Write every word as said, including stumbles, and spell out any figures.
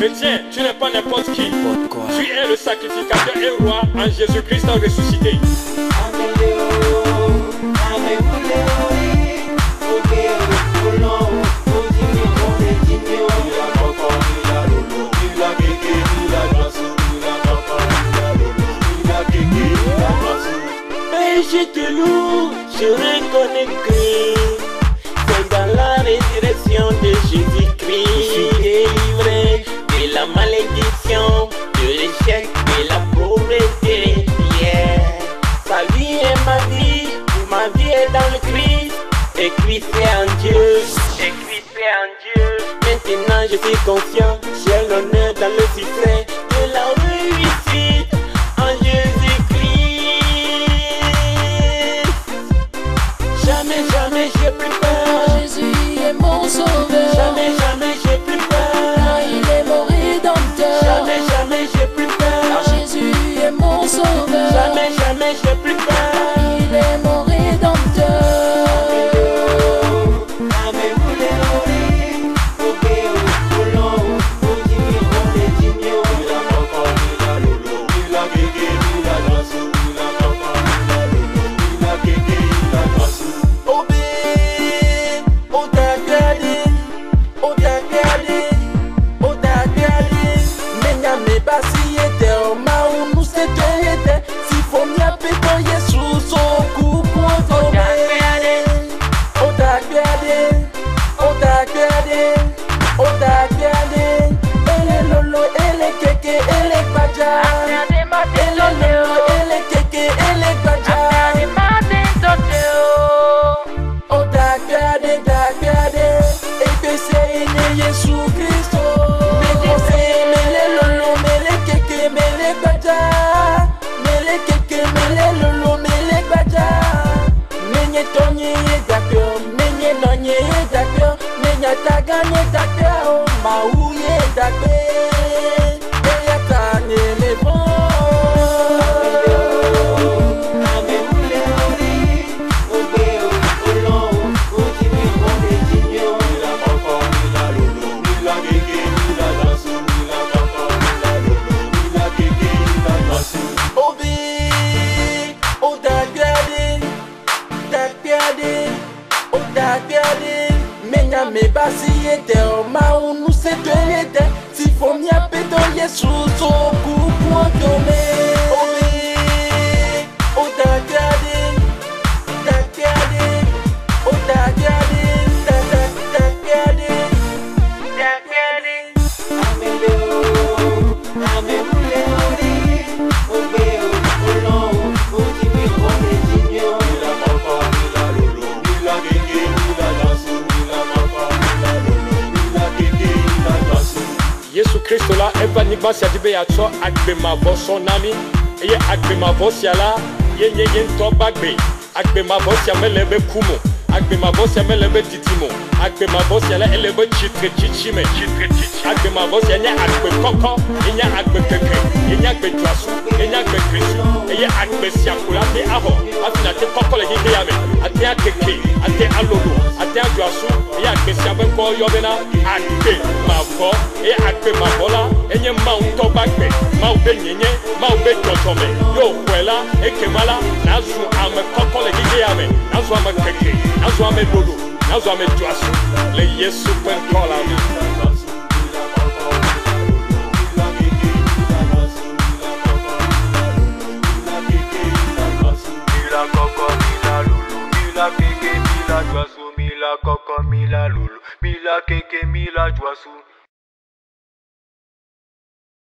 Chrétien, tu n'es pas n'importe qui. Tu es le sacrificateur et roi en Jésus-Christ ressuscité. Mais je te loue, je reconnais que c'est dans la résurrection de Jésus-Christ je suis délivré de la malédiction, de l'échec, de la pauvreté. Yeah. Sa vie est ma vie, ma vie est dans le Christ, et Christ est en Dieu, et Christ est en Dieu. Maintenant je suis confiant, j'ai l'honneur dans le succès de la réussite en Jésus-Christ. Jamais, jamais j'ai plus peur. Jésus est mon sauveur. Jamais, jamais j'ai plus peur. Car il est mon rédempteur. Jamais, jamais j'ai plus peur. Car Jésus est mon sauveur. Jamais, jamais j'ai plus peur. Car il est mon rédempteur. Me basie de ma unu se tuelete si fomia pedo Jesus o kupo tome obe o da gade da gade o da gade da da da gade da gade amele o amele ori obe o lo o kimi o de jinyo la papa la lolo la gege la dasu Yesu Christo la eva nigba si adibe ya tso agbe ma bo son nami eye agbe ma bo si ala ye ye ye nto bagbe agbe ma bo si amelebe kumo agbe ma bo si amelebe titimo agbe ma bo si ala elebe chitre chichime chitre chichi agbe ma bo si enya agbe koko enya agbe keke enya agbe twasu enya agbe krisu eye agbe si akula te aho afina te koko le gige yame ate akeke ate alolo ate adwasu eye agbe si agbe ko yobena agbe ma bo eye agbe ma bola enye ma unto bagbe ma ube nyenye ma ube totome yo kwela ekemala nazu ame koko le gige yame nazu ame keke nazu ame dodo nazu ame twasu le Yesu pen kola mi Mila keke mila juasu, mila koko mila lulu, mila keke mila juasu.